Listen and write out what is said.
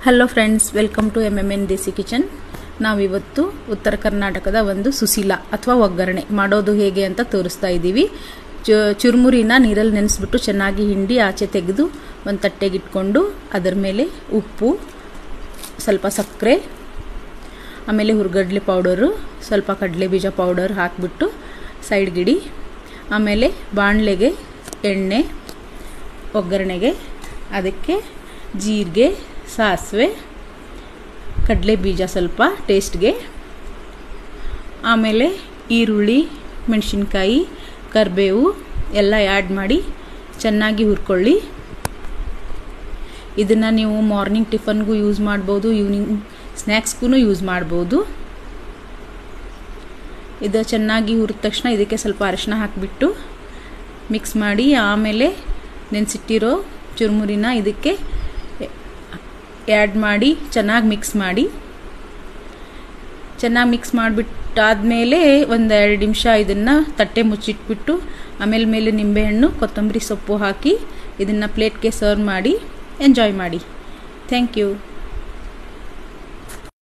Hello friends, welcome to MMN Desi Kitchen. ನಾವಿವತ್ತು ಉತ್ತರ ಕರ್ನಾಟಕದ ಒಂದು ಸುಶೀಲ ಅಥವಾ ಒಗ್ಗರಣೆ ಮಾಡೋದು ಹೇಗೆ ಅಂತ ತೋರಿಸ್ತಾ ಇದ್ದೀವಿ. ಚುರುಮುರಿನ ನೀರಲ್ಲಿ ನೆನೆಸ್ಬಿಟ್ಟು ಚೆನ್ನಾಗಿ ಹಿಂಡಿ ಆಚೆ ತೆಗೆದು ಒಂದು ತಟ್ಟೆಗೆ ಇಟ್ಕೊಂಡು ಅದರ ಮೇಲೆ ಉಪ್ಪು, ಸ್ವಲ್ಪ ಸಕ್ಕರೆ, ಆಮೇಲೆ ಹುರ್ಗಡ್ಲೆ ಪೌಡರು, ಸ್ವಲ್ಪ ಕಡಲೆ ಬೀಜ ಪೌಡರ್ ಹಾಕಿಬಿಟ್ಟು ಸೈಡ್ಗಿಡಿ. ಆಮೇಲೆ ಬಾಣಲೆಗೆ ಎಣ್ಣೆ, ಒಗ್ಗರಣೆಗೆ ಅದಕ್ಕೆ ಜೀರಿಗೆ, ಸಾಸಿವೆ, ಕಡಲೆ ಬೀಜ ಸ್ವಲ್ಪ ಟೇಸ್ಟ್ಗೆ, ಆಮೇಲೆ ಈರುಳ್ಳಿ, ಮೆಣಸಿನ್ಕಾಯಿ, ಕರಿಬೇವು ಎಲ್ಲ ಆ್ಯಡ್ ಮಾಡಿ ಚೆನ್ನಾಗಿ ಹುರ್ಕೊಳ್ಳಿ. ಇದನ್ನು ನೀವು ಮಾರ್ನಿಂಗ್ ಟಿಫನ್ಗೂ ಯೂಸ್ ಮಾಡ್ಬೋದು, ಈವ್ನಿಂಗ್ ಸ್ನ್ಯಾಕ್ಸ್ಗೂ ಯೂಸ್ ಮಾಡ್ಬೋದು. ಇದು ಚೆನ್ನಾಗಿ ಹುರಿದ ತಕ್ಷಣ ಇದಕ್ಕೆ ಸ್ವಲ್ಪ ಅರಿಶಿನ ಹಾಕಿಬಿಟ್ಟು ಮಿಕ್ಸ್ ಮಾಡಿ, ಆಮೇಲೆ ನೆನೆಸಿಟ್ಟಿರೋ ಚುರುಮುರಿನ ಇದಕ್ಕೆ ಆ್ಯಡ್ ಮಾಡಿ ಚೆನ್ನಾಗಿ ಮಿಕ್ಸ್ ಮಾಡಿ. ಚೆನ್ನಾಗಿ ಮಿಕ್ಸ್ ಮಾಡಿಬಿಟ್ಟಾದಮೇಲೆ ಒಂದು 2 ನಿಮಿಷ ಇದನ್ನು ತಟ್ಟೆ ಮುಚ್ಚಿಟ್ಬಿಟ್ಟು ಆಮೇಲೆ ಮೇಲೆ ನಿಂಬೆಹಣ್ಣು, ಕೊತ್ತಂಬರಿ ಸೊಪ್ಪು ಹಾಕಿ ಇದನ್ನು ಪ್ಲೇಟ್ಗೆ ಸರ್ವ್ ಮಾಡಿ ಎಂಜಾಯ್ ಮಾಡಿ. Thank you.